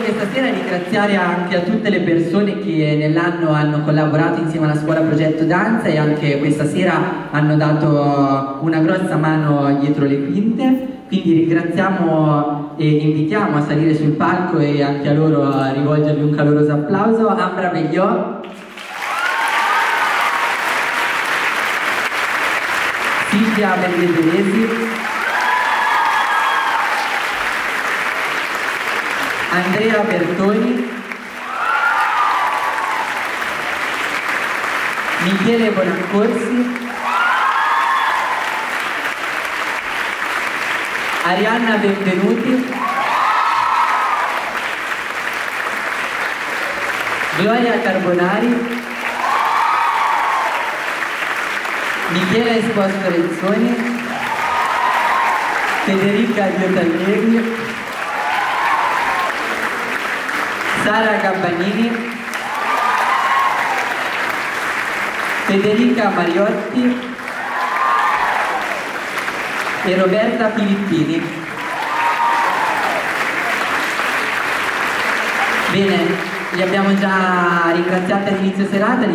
questa sera ringraziare anche a tutte le persone che nell'anno hanno collaborato insieme alla scuola Progetto Danza e anche questa sera hanno dato una grossa mano dietro le quinte, quindi ringraziamo e invitiamo a salire sul palco e anche a loro a rivolgervi un caloroso applauso. Ambra Vegliò, Silvia Bendetelesi, Andrea Bertoni, Michele Bonaccorsi, Arianna Benvenuti, Gloria Carbonari, Michela Esposto Rezzoni, Federica Diotaglieri, Sara Gabbanini, Federica Mariotti e Roberta Filippini. Bene, li abbiamo già ringraziati all'inizio serata.